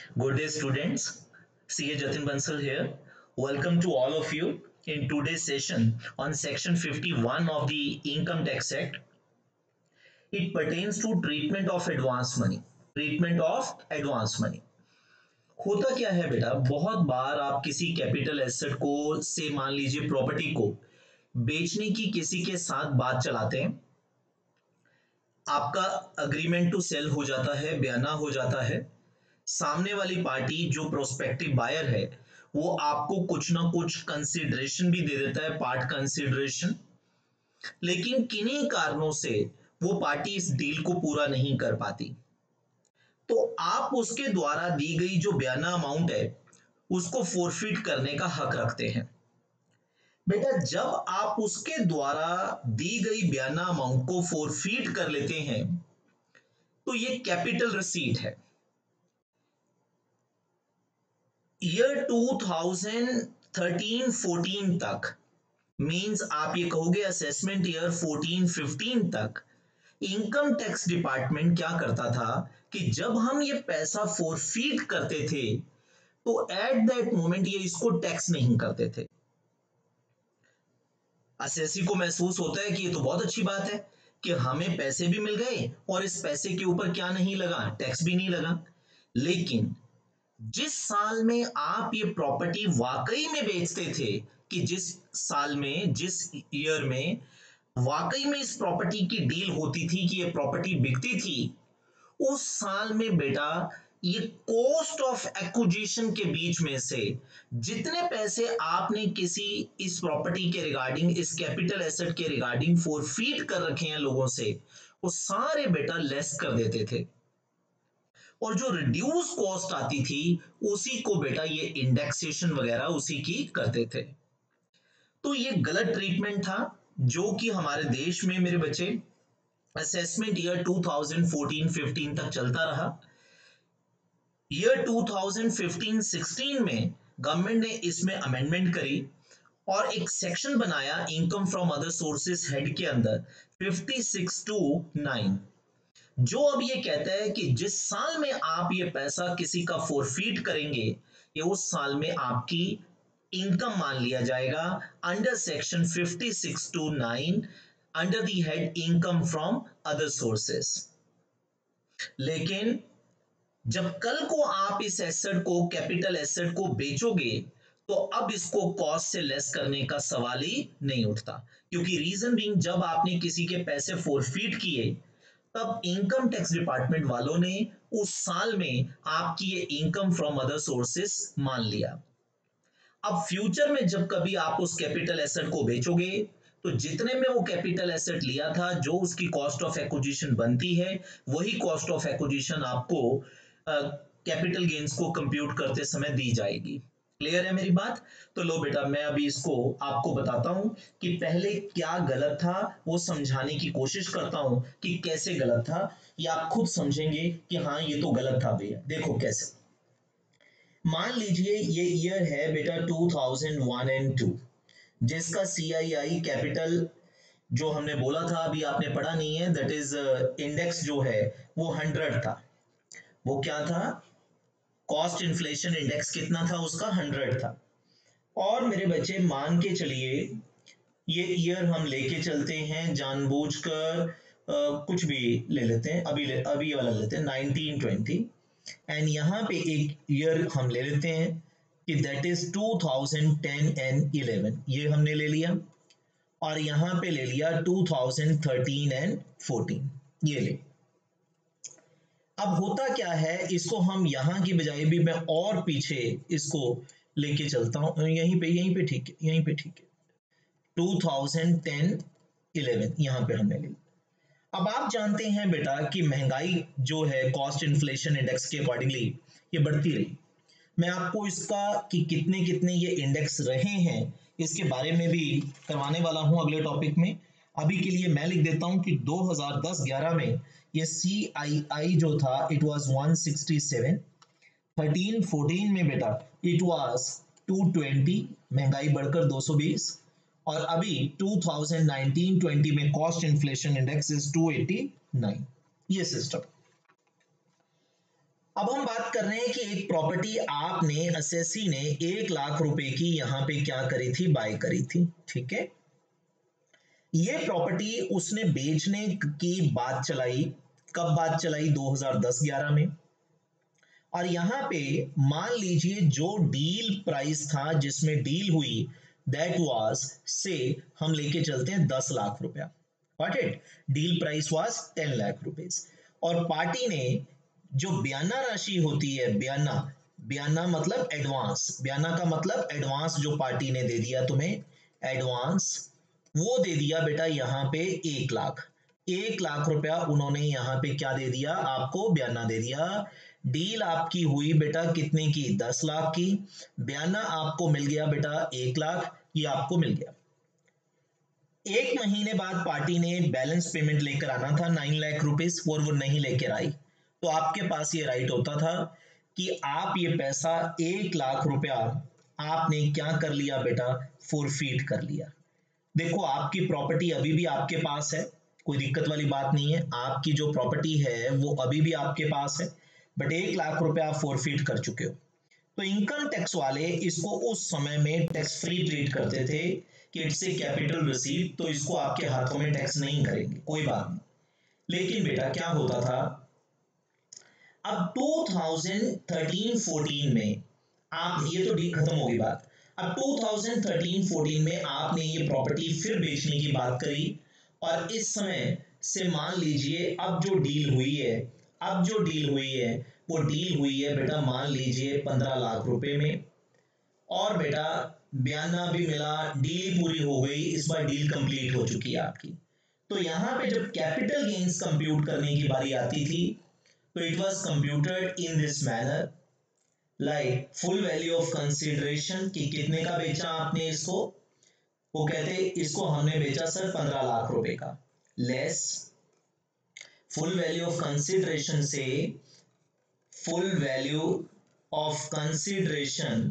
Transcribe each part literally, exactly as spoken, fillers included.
Good day, students. C A Jatin Bansal here. Welcome to all of you in today's session on Section fifty-one of the Income Tax Act. It pertains to treatment of advance money. Treatment of advance money. होता क्या है बेटा, बहुत बार आप किसी capital asset को से मान लीजिए प्रॉपर्टी को बेचने की किसी के साथ बात चलाते हैं, आपका अग्रीमेंट टू सेल हो जाता है, बयाना हो जाता है, सामने वाली पार्टी जो प्रोस्पेक्टिव बायर है वो आपको कुछ ना कुछ कंसिडरेशन भी दे देता है, पार्ट कंसिडरेशन, लेकिन किन्हीं कारणों से वो पार्टी इस डील को पूरा नहीं कर पाती, तो आप उसके द्वारा दी गई जो बयाना अमाउंट है उसको फोरफिट करने का हक रखते हैं। बेटा, जब आप उसके द्वारा दी गई बयाना अमाउंट को फोरफिट कर लेते हैं तो ये कैपिटल रिसीट है। Year two thousand thirteen fourteen तक, मींस आप ये कहोगे असेसमेंट ईयर फोर्टीन फिफ्टीन तक, इनकम टैक्स डिपार्टमेंट क्या करता था कि जब हम ये पैसा फोरफिट करते थे तो एट दैट मोमेंट ये इसको टैक्स नहीं करते थे। असेसी को महसूस होता है कि ये तो बहुत अच्छी बात है कि हमें पैसे भी मिल गए और इस पैसे के ऊपर क्या नहीं लगा, टैक्स भी नहीं लगा। लेकिन जिस साल में आप ये प्रॉपर्टी वाकई में बेचते थे, कि जिस साल में, जिस ईयर में वाकई में इस प्रॉपर्टी की डील होती थी कि ये प्रॉपर्टी बिकती थी, उस साल में बेटा ये कॉस्ट ऑफ एक्विजिशन के बीच में से जितने पैसे आपने किसी इस प्रॉपर्टी के रिगार्डिंग, इस कैपिटल एसेट के रिगार्डिंग फोरफिट कर रखे हैं लोगों से, वो सारे बेटा लेस कर देते थे और जो रिड्यूस कॉस्ट आती थी उसी को बेटा ये इंडेक्सेशन वगैरह उसी की करते थे। तो ये गलत ट्रीटमेंट था जो कि हमारे देश में मेरे बच्चे assessment year two thousand fourteen fifteen तक चलता रहा। Year two thousand fifteen sixteen में गवर्नमेंट ने इसमें अमेंडमेंट करी और एक सेक्शन बनाया income from other sources head के अंदर फिफ्टी सिक्स टू नाइन, जो अब ये कहता है कि जिस साल में आप ये पैसा किसी का फोरफिट करेंगे ये उस साल में आपकी इनकम मान लिया जाएगा under section fifty six two nine under the head income from other sources. लेकिन जब कल को आप इस एसेट को, कैपिटल एसेट को बेचोगे तो अब इसको कॉस्ट से लेस करने का सवाल ही नहीं उठता, क्योंकि रीजन बीइंग जब आपने किसी के पैसे फोरफिट किए तब इनकम टैक्स डिपार्टमेंट वालों ने उस साल में आपकी ये इनकम फ्रॉम अदर सोर्सेस मान लिया। अब फ्यूचर में जब कभी आप उस कैपिटल एसेट को बेचोगे तो जितने में वो कैपिटल एसेट लिया था, जो उसकी कॉस्ट ऑफ एक्विजिशन बनती है, वही कॉस्ट ऑफ एक्विजिशन आपको कैपिटल uh, गेन्स को कंप्यूट करते समय दी जाएगी। क्लियर है मेरी बात? तो लो बेटा, मैं अभी इसको आपको बताता हूं कि पहले क्या गलत था, वो समझाने की कोशिश करता हूं कि कैसे गलत था। ये आप खुद समझेंगे कि हाँ ये तो गलत था भैया। देखो कैसे, मान लीजिए ये ईयर है बेटा two thousand one and two, जिसका सी आई आई कैपिटल जो हमने बोला था, अभी आपने पढ़ा नहीं है, दैट इज इंडेक्स जो है वो हंड्रेड था। वो क्या था? कॉस्ट इन्फ्लेशन इंडेक्स कितना था उसका? हंड्रेड था। और मेरे बच्चे मान के चलिए ये ईयर हम लेके चलते हैं जानबूझकर, uh, कुछ भी ले लेते हैं, अभी ले, अभी वाला लेते हैं नाइनटीन ट्वेंटी, एंड यहाँ पे एक ईयर हम ले लेते हैं कि that is two thousand ten and eleven, ये हमने ले लिया, और यहाँ पे ले लिया two thousand thirteen and fourteen, ये ले। अब होता क्या है, इसको हम यहाँ की बजाय भी मैं और पीछे इसको लेके चलता हूँ, यहीं पे यहीं पे ठीक है, यहीं पे ठीक है, टू थाउजेंड टेन इलेवन यहाँ पे हमने ले लिया। अब आप जानते हैं बेटा कि महंगाई जो है कॉस्ट इन्फ्लेशन इंडेक्स के अकॉर्डिंगली ये बढ़ती रही। मैं आपको इसका कि कितने कितने ये इंडेक्स रहे हैं इसके बारे में भी करवाने वाला हूं अगले टॉपिक में। अभी के लिए मैं लिख देता हूं कि दो हज़ार दस ग्यारह में ये सी आई आई जो था it was one sixty seven, thirteen fourteen में बेटा इट वाज टू ट्वेंटी, महंगाई बढ़कर दो सौ बीस, और अभी टू थाउजेंड नाइनटीन ट्वेंटी में cost inflation index is two eighty nine. ये सिस्टम। अब हम बात कर रहे हैं कि एक प्रॉपर्टी आपने असेसी ने एक लाख रुपए की यहां पे क्या करी थी, बाय करी थी, ठीक है। ये प्रॉपर्टी उसने बेचने की बात चलाई, कब बात चलाई, दो हज़ार दस ग्यारह में। और यहां पे मान लीजिए जो डील प्राइस था जिसमें डील हुई, दैट वाज से हम लेके चलते हैं दस लाख रुपया, got it. Deal price was ten lakh rupees. और पार्टी ने जो बयाना राशि होती है, बयाना, बयाना मतलब एडवांस, बयाना का मतलब एडवांस जो पार्टी ने दे दिया तुम्हें, एडवांस, वो दे दिया बेटा यहां पे एक लाख। एक लाख रुपया उन्होंने यहां पे क्या दे दिया, आपको बयाना दे दिया। डील आपकी हुई बेटा कितने की, दस लाख की। बयाना आपको मिल गया बेटा एक लाख, ये आपको मिल गया। एक महीने बाद पार्टी ने बैलेंस पेमेंट लेकर आना था नाइन लाख रुपीस, और वो नहीं लेकर आई, तो आपके पास ये राइट होता था कि आप ये पैसा एक लाख रुपया आपने क्या कर लिया बेटा, फोरफीट कर लिया। देखो आपकी प्रॉपर्टी अभी भी आपके पास है, कोई दिक्कत वाली बात नहीं है, आपकी जो प्रॉपर्टी है वो अभी भी आपके पास है, बट एक लाख रुपया आप फोरफीट कर चुके हो। तो इनकम टैक्स वाले इसको उस समय में टैक्स फ्री ट्रीट करते थे कि इट्स ए कैपिटल रिसीट, तो इसको आपके हाथों में टैक्स नहीं करेंगे, कोई बात नहीं। लेकिन बेटा क्या होता था, अब टू थाउज़ेंड थर्टीन फोर्टीन में आप, ये तो डी खत्म होगी बात, अब टू थाउज़ेंड थर्टीन फोर्टीन में आपने ये प्रॉपर्टी फिर बेचने की बात करी, और इस समय से मान लीजिए अब जो डील हुई है, अब जो डील हुई है वो डील हुई है बेटा मान लीजिए पंद्रह लाख रुपए में, और बेटा बयाना भी मिला, डील पूरी हो गई, इस बार डील कंप्लीट हो चुकी है आपकी। तो यहां पे जब कैपिटल गेन्स कंप्यूट करने की बारी आती थी, तो it was computed in this manner, like full value of consideration, कि कितने का बेचा आपने इसको, वो कहते इसको हमने बेचा सर पंद्रह लाख रुपए का, less full value of consideration से फुल वैल्यू ऑफ कंसिडरेशन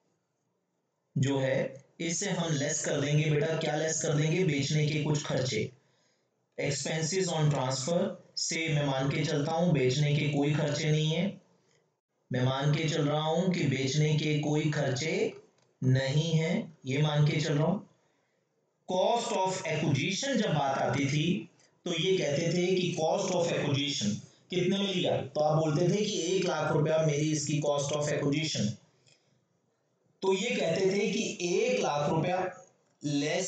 जो है इससे हम लेस कर देंगे बेटा, क्या लेस कर देंगे, बेचने के कुछ खर्चे, एक्सपेंसेस ऑन ट्रांसफर से मैं मान के चलता हूं बेचने के कोई खर्चे नहीं है, मैं मान के चल रहा हूं कि बेचने के कोई खर्चे नहीं है, ये मान के चल रहा हूं। कॉस्ट ऑफ एक्विजिशन जब बात आती थी तो ये कहते थे कि कॉस्ट ऑफ एक्विजिशन कितने में लिया, तो आप बोलते थे कि एक लाख रुपया मेरी इसकी कॉस्ट ऑफ एक्विजिशन, तो ये कहते थे कि एक लाख रुपया लेस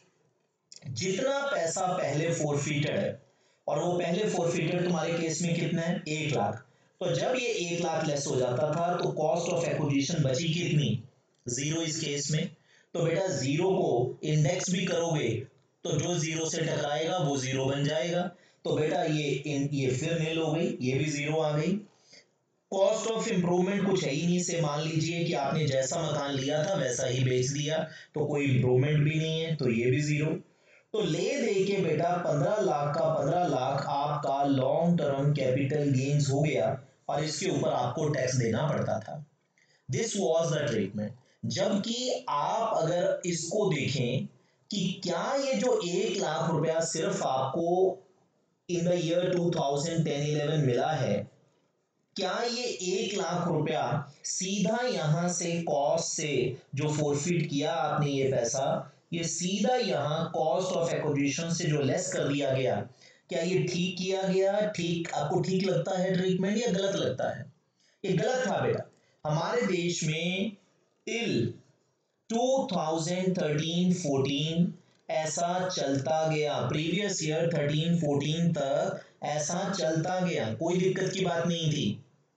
जितना पैसा पहले फोरफीटेड है, और वो पहले फोरफीटेड तुम्हारे केस में कितना है, एक लाख। तो जब ये एक लाख लेस हो जाता था तो कॉस्ट ऑफ एक्विजिशन बची कितनी, जीरो इस केस में। तो बेटा जीरो को इंडेक्स भी करोगे तो जो जीरो से टकराएगा वो जीरो बन जाएगा, तो बेटा ये इन, ये फिर नील हो गई, ये भी जीरो आ गई। कॉस्ट ऑफ इंप्रूवमेंट कुछ है ही नहीं, से मान लीजिए कि आपने जैसा मकान लिया था वैसा ही बेच दिया, तो कोई इंप्रूवमेंट भी नहीं है, तो ये भी जीरो। तो ले दे के बेटा पंद्रह लाख का पंद्रह लाख आपका लॉन्ग टर्म कैपिटल गेन्स हो गया, और इसके ऊपर आपको टैक्स देना पड़ता था। This was the treatment. जबकि आप अगर इसको देखें कि क्या ये जो एक लाख रुपया सिर्फ आपको in the year two thousand ten eleven मिला है, क्या ये एक लाख रुपया सीधा यहां से कॉस्ट से जो फोरफिट किया आपने ये पैसा, ये सीधा यहां कॉस्ट ऑफ एक्विजिशन से जो लेस कर दिया गया, क्या ये ठीक किया गया, ठीक आपको ठीक लगता है ट्रीटमेंट या गलत लगता है? ये गलत था बेटा। हमारे देश में till two thousand thirteen fourteen ऐसा चलता गया, प्रीवियस ईयर थर्टीन फोर्टीन तक ऐसा चलता गया, कोई दिक्कत की बात नहीं थी,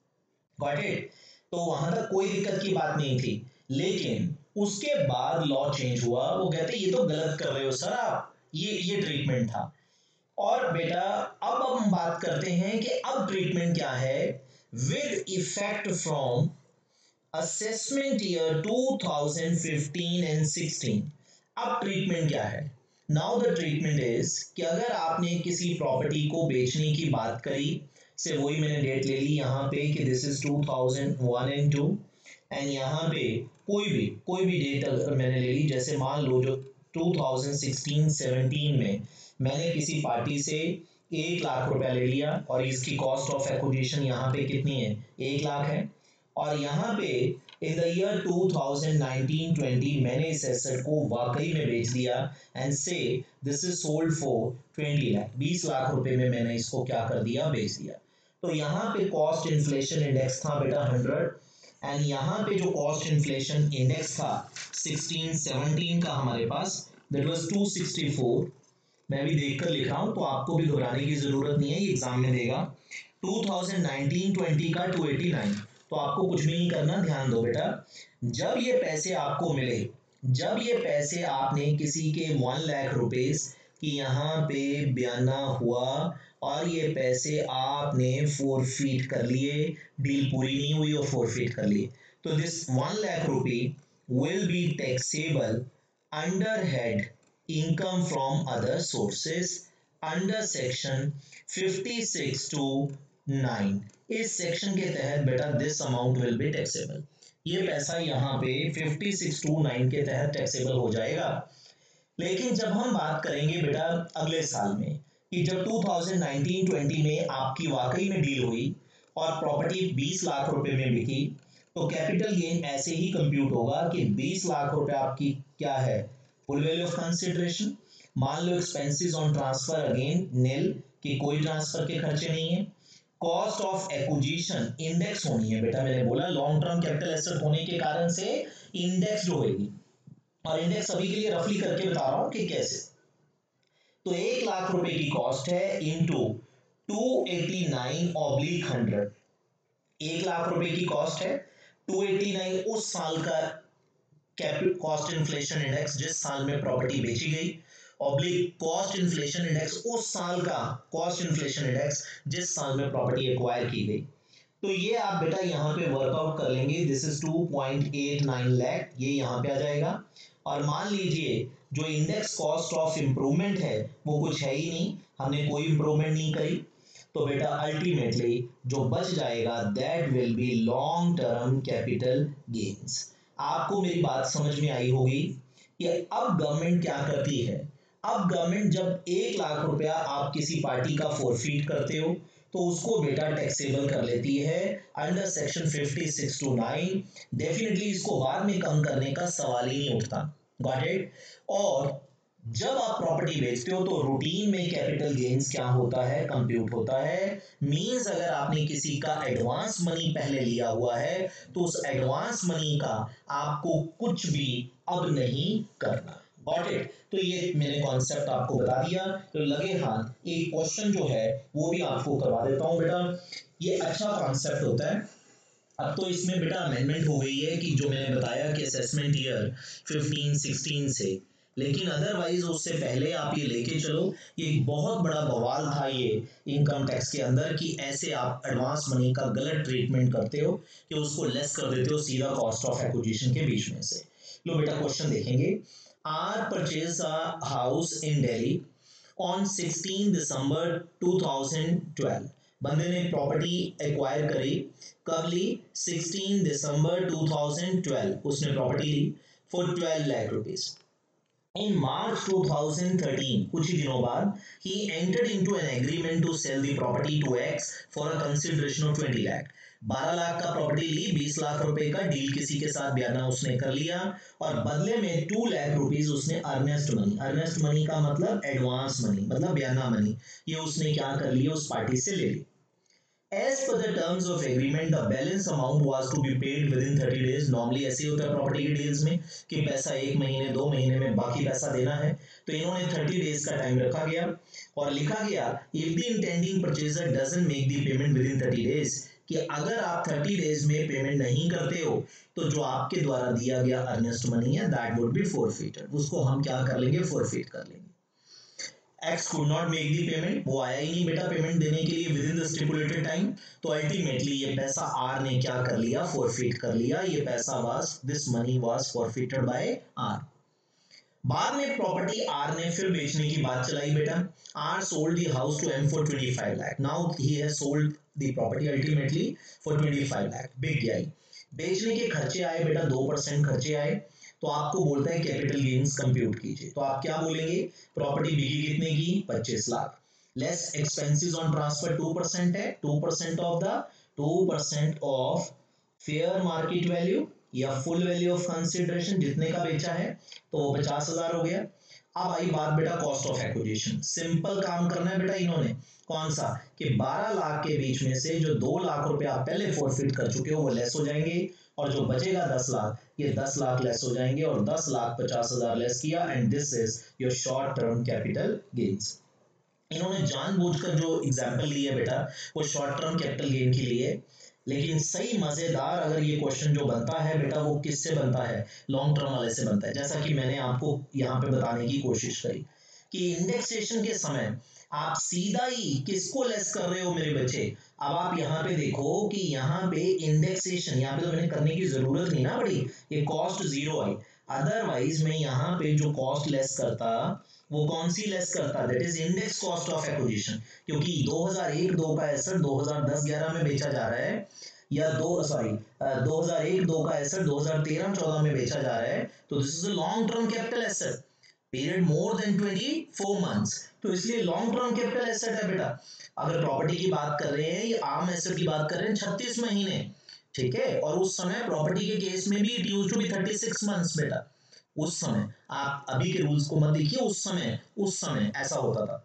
गॉट इट। तो वहां तक कोई दिक्कत की बात नहीं थी, लेकिन उसके बाद लॉ चेंज हुआ, वो कहते ये तो गलत कर रहे हो सर आप, ये ये ट्रीटमेंट था। और बेटा अब हम बात करते हैं कि अब ट्रीटमेंट क्या है, with effect from assessment year two thousand fifteen and sixteen. अब ट्रीटमेंट क्या है, नाउ द ट्रीटमेंट इज कि अगर आपने किसी प्रॉपर्टी को बेचने की बात करी, से वही मैंने डेट ले ली यहाँ पे कि this is two thousand one and two, and यहाँ पे कोई भी कोई भी डेट अगर मैंने ले ली, जैसे मान लो जो टू थाउज़ेंड सिक्सटीन सेवनटीन में मैंने किसी पार्टी से एक लाख रुपया ले लिया और इसकी कॉस्ट ऑफ एक्विजिशन यहाँ पे कितनी है, एक लाख है। और यहाँ पे in the year two thousand nineteen twenty मैंने इस एसेट को वाकई में बेच दिया and say this is sold for twenty lakh, बीस लाख रुपए में मैंने इसको क्या कर दिया, बेच दिया। तो यहाँ पे कॉस्ट इन्फ्लेशन इंडेक्स था बेटा हंड्रेड एंड यहाँ पे जो कॉस्ट इन्फ्लेशन इंडेक्स था सिक्सटीन सेवनटीन का हमारे पास, that was two sixty four. मैं भी देखकर लिख रहा हूं तो आपको भी घबराने की जरूरत नहीं है, ये एग्जाम में देगा। टू थाउजेंड नाइनटीन ट्वेंटी का टू एटी नाइन, तो आपको कुछ भी नहीं करना, ध्यान दो बेटा। जब ये पैसे आपको मिले, जब ये पैसे आपने किसी के वन लाख रुपीस की यहाँ पे बयाना हुआ और ये पैसे आपने फोरफीट कर लिए, डील पूरी नहीं हुई और फोरफीट कर लिए, तो this one lakh rupee will be taxable under head income from other sources under section fifty six two nine. इस सेक्शन के तहत बेटा this amount will be taxable, ये पैसा यहाँ पे फिफ्टी सिक्स टू नाइन के तहत टैक्सेबल हो जाएगा। लेकिन जब हम बात करेंगे बेटा अगले साल में कि जब टू थाउजेंड नाइनटीन ट्वेंटी में आपकी वाकई में डील हुई और प्रॉपर्टी बीस लाख रुपए में बिकी, तो कैपिटल गेन ऐसे ही कंप्यूट होगा कि बीस लाख रुपए आपकी क्या है, फुल वैल्यू ऑफ कंसिडरेशन। मान लो expenses on transfer again nil, कि कोई ट्रांसफर के खर्चे नहीं है। कॉस्ट ऑफ एक्विजिशन इंडेक्स होनी है बेटा, मैंने बोला लॉन्ग टर्म कैपिटल एसेट होने के कारण से इंडेक्स होगी, और इंडेक्स अभी के लिए रफली करके बता रहा हूं कि कैसे। तो एक लाख रुपए की कॉस्ट है into two eighty nine oblique hundred, एक लाख रुपए की कॉस्ट है, टू एटी नाइन उस साल का कैपिटल कॉस्ट इन्फ्लेशन इंडेक्स जिस साल में प्रॉपर्टी बेची गई, ऑब्लिक कॉस्ट इन्फ्लेशन इंडेक्स उस साल का कॉस्ट इन्फ्लेशन इंडेक्स जिस साल में प्रॉपर्टी एक्वायर की गई। तो ये आप बेटा यहाँ पे वर्कआउट कर लेंगे, this is two point eight nine lakh, ये यहाँ पे आ जाएगा। और मान लीजिए जो इंडेक्स कॉस्ट ऑफ इंप्रूवमेंट है वो कुछ है ही नहीं, हमने कोई इंप्रूवमेंट नहीं करी, तो बेटा अल्टीमेटली जो बच जाएगा that will be long term capital gains. आपको मेरी बात समझ में आई होगी कि अब गवर्नमेंट क्या करती है। अब गवर्नमेंट जब एक लाख रुपया आप किसी पार्टी का फोरफीट करते हो तो उसको बेटा टैक्सेबल कर लेती है under section fifty six two nine. Definitely इसको बाद में कम करने का सवाल ही नहीं उठता, गॉट इट। और जब आप प्रॉपर्टी बेचते हो तो रूटीन में कैपिटल गेन्स क्या होता है, कंप्यूट होता है। मींस अगर आपने किसी का एडवांस मनी पहले लिया हुआ है तो उस एडवांस मनी का आपको कुछ भी अब नहीं करना, गॉट इट। तो ये मैंने कॉन्सेप्ट आपको बता दिया। तो लगे हाथ एक क्वेश्चन जो है वो भी आपको करवा देता हूं बेटा, ये अच्छा कॉन्सेप्ट होता है। अब तो इसमें बेटा अमेंडमेंट हो गई है कि जो मैंने बताया कि असेसमेंट ईयर फिफ्टीन सिक्सटीन से, लेकिन अदरवाइज उससे पहले आप ये लेके चलो, ये एक बहुत बड़ा बवाल था ये इनकम टैक्स के अंदर कि ऐसे आप एडवांस मनी का गलत ट्रीटमेंट करते हो कि उसको लेस कर देते हो सीधा कॉस्ट ऑफ एक्विजिशन के बीच में से। लो बेटा क्वेश्चन देखेंगे। R purchase a house in Delhi on sixteen December two thousand twelve. बंदे ने प्रॉपर्टी एक्वायर करी, कब ली, sixteen December two thousand twelve उसने प्रॉपर्टी ली for twelve lakh rupees. In March two thousand thirteen, कुछ ही दिनों बाद, he entered into an agreement to sell the property to X for a consideration of twenty lakh. बारह लाख का प्रॉपर्टी ली, बीस लाख रुपए का डील किसी के साथ बयाना उसने कर लिया और बदले में टू लाख रुपीस उसने अर्नेस्ट मनी, अर्नेस्ट मनी का मतलब एडवांस मनी, मतलब बयाना मनी, ये उसने क्या कर लिया, उस पार्टी से ले ली। As per the terms of agreement, the balance amount was to be paid within thirty days. Normally ऐसे होता है प्रॉपर्टी की डील्स में कि पैसा एक महीने दो महीने में बाकी पैसा देना है, तो इन्होंने थर्टी डेज का टाइम रखा गया और लिखा गया if the intending purchaser doesn't make the payment within thirty days, कि अगर आप थर्टी डेज में पेमेंट नहीं करते हो तो जो आपके द्वारा दिया गया अर्नेस्ट मनी है दैट वुड बी फोरफीटेड, उसको हम क्या कर लेंगे, फोरफीट कर लेंगे। X could not make the payment, वो आया ही नहीं बेटा पेमेंट देने के लिए within the stipulated time, तो अल्टीमेटली ये पैसा R ने क्या कर लिया, फोरफीट कर लिया। ये पैसा was, this money was forfeited by R। बाद में प्रॉपर्टी R ने फिर बेचने की बात चलाई बेटा। R sold the house to M for twenty five lakh. Now he has sold the property ultimately for twenty five lakh. बिक गया। बेचने के खर्चे आए बेटा, दो परसेंट खर्चे आए, तो आपको बोलता है कैपिटल गेन्स कंप्यूट कीजिए। तो आप क्या बोलेंगे, प्रॉपर्टी बिकी कितने की, पच्चीस lakh, less expenses on transfer two percent है, two percent of the two percent of fair market value या फुल वैल्यू ऑफ कंसिडरेशन, जितने का बेचा है तो वो पचास हजार हो गया। अब आई बात बेटा कॉस्ट ऑफ एक्विजिशन। सिंपल काम करना है बेटा इन्होंने, कौन सा, कि बारह लाख के बीच में से जो दो लाख रुपए आप पहले फोरफिट कर चुके हो वो लेस हो जाएंगे, और जो बचेगा दस लाख, ये दस लाख लेस हो जाएंगे, और दस लाख पचास हजार लेस किया, and this is your short term capital gains. इन्होंने जानबूझकर जो एग्जाम्पल लिए बेटा वो शॉर्ट टर्म कैपिटल गेन के लिए, लेकिन सही मजेदार अगर ये क्वेश्चन जो बनता है बेटा वो किससे बनता है, लॉन्ग टर्म वाले से बनता है। जैसा कि मैंने आपको यहाँ पे बताने की कोशिश करी कि इंडेक्सेशन के समय आप सीधा ही किसको लेस कर रहे हो मेरे बच्चे। अब आप यहाँ पे देखो कि यहाँ पे इंडेक्सेशन, यहाँ पे तो मैंने करने की जरूरत नहीं ना पड़ी, ये कॉस्ट जीरो आई, अदरवाइज मैं यहाँ पे जो कॉस्ट लेस करता वो कौन सी लेस करता, that is index cost of acquisition, क्योंकि दो हज़ार एक दो का एसेट दो हज़ार दस ग्यारह में बेचा जा रहा है, या दो सॉरी दो हज़ार एक दो का एसेट दो हज़ार तेरह चौदह में बेचा जा रहा है, तो this is a long term capital asset, period more than चौबीस मंथ्स, तो इसलिए लॉन्ग टर्म कैपिटल एसेट है बेटा। अगर प्रॉपर्टी की बात कर रहे हैं या आम एसेट की बात कर रहे हैं छत्तीस महीने, ठीक है, और उस समय प्रॉपर्टी के केस में भी इट यूज्ड टू बी छत्तीस मंथ्स बेटा, उस समय, आप अभी के रूल्स को मत देखिए, उस समय उस समय ऐसा होता था।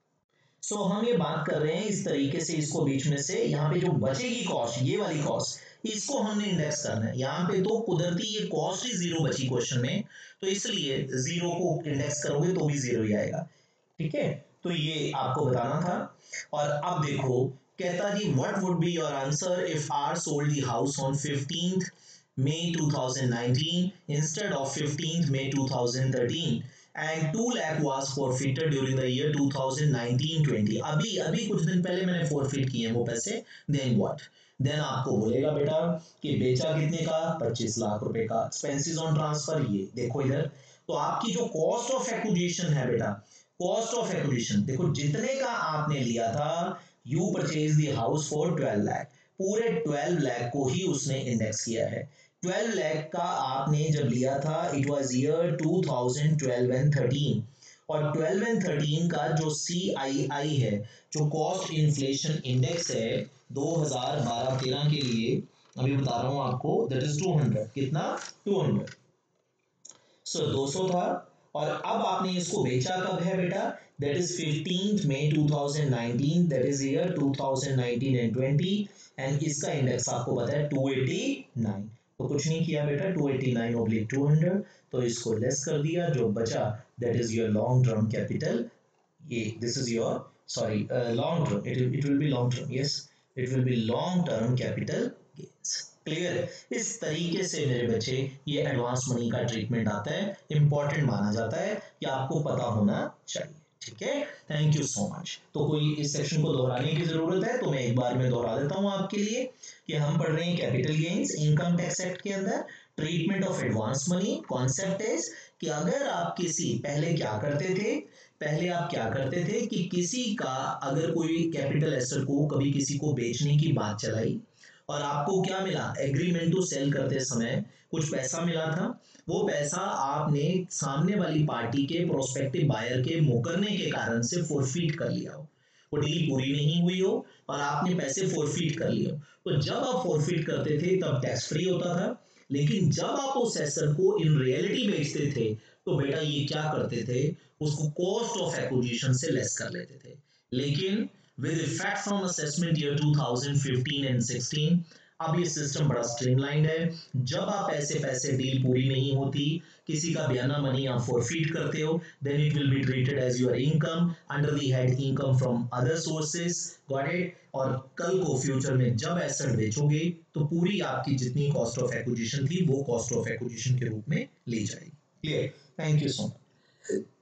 सो so, हम ये बात कर रहे हैं इस तरीके से, इसको बीच में से यहाँ पे जो बचेगी कॉस्ट, ये वाली कॉस्ट, इसको हमने इंडेक्स करना है। यहाँ पे तो कुदरती ये कॉस्ट ही जीरो बची क्वेश्चन में, तो इसलिए जीरो को इंडेक्स करोगे तो भी जीरो ही आएगा, ठीक है। तो ये आपको बताना था। और अब देखो, कहता जी what would be your answer if are sold the house on fifteenth May twenty nineteen instead of fifteenth May twenty thirteen and two lakh was forfeited during the year twenty nineteen twenty। अभी अभी कुछ दिन पहले मैंने forfeit किए हैं वो पैसे, then what? then आपको बोलेगा बेटा कि बेचा कितने का, पच्चीस लाख रुपए का, expenses on transfer ये देखो इधर, तो आपकी जो cost of acquisition है बेटा, cost of acquisition देखो जितने का आपने लिया था, you purchased the house for twelve lakh, पूरे ट्वेल्व लाख को ही उसने इंडेक्स किया है। ट्वेल्व लाख का आपने जब लिया था it was year two thousand twelve and thirteen, और ट्वेल्व एंड थर्टीन का जो सी आई आई है, जो कॉस्ट इन्फ्लेशन इंडेक्स है दो हज़ार बारह तेरह के लिए, अभी बता रहा हूं आपको, दैट इज टू हंड्रेड, कितना, टू हंड्रेड, सो दो सौ था, और अब आपने इसको बेचा कब है बेटा, that is fifteenth May twenty nineteen, that is year twenty nineteen and twenty, and इसका इंडेक्स आपको पता है टू एटी नाइन, तो कुछ नहीं किया बेटा, two eighty nine oblique two hundred, तो इसको लेस कर दिया, जो बचा that is your long term capital, ये this is your sorry long term, it it will be long term, yes it will be long term capital gains. Clear है? इस तरीके से मेरे बच्चे ये एडवांस मनी का ट्रीटमेंट आता है, इंपॉर्टेंट माना जाता है, कि आपको पता होना चाहिए, ठीक है। Thank you so much. तो कोई इस सेक्शन को दोहराने की जरूरत है तो मैं एक बार में दोहरा देता हूं आपके लिए, कि हम पढ़ रहे हैं capital gains income tax act के अंदर, treatment of advance money. Concept is कि अगर आप किसी, पहले क्या करते थे, पहले आप क्या करते थे कि किसी का अगर कोई कैपिटल एसेट को कभी किसी को बेचने की बात चलाई, और आपको क्या मिला, एग्रीमेंट टू सेल करते समय कुछ पैसा मिला था, वो पैसा आपने सामने वाली पार्टी के प्रोस्पेक्टिव बायर के मुकरने के कारण से फोरफीट कर लिया हो, वो डील पूरी नहीं हुई हो और आपने पैसे फोरफीट कर लिए हो, तो जब आप फोरफीट करते थे तब टैक्स फ्री होता था, लेकिन जब आप उस एसेट को इन रियलिटी बेचते थे तो बेटा ये क्या करते थे, उसको कॉस्ट ऑफ एक्विजिशन से लेस कर लेते थे। लेकिन with effect from assessment year twenty fifteen and sixteen, अब ये सिस्टम बड़ा स्ट्रीमलाइंड है। जब आप ऐसे पैसे डील पूरी नहीं होती, किसी का बयाना मनी आप फॉरफीट करते हो, then it will be treated as your income under the head income from other sources, got it. और कल को फ्यूचर में जब एसेट बेचोगे तो पूरी आपकी जितनी कॉस्ट ऑफ एक्विजिशन थी वो कॉस्ट ऑफ एक्विजिशन के रूप में ली जाएगी। Clear? Thank you so much.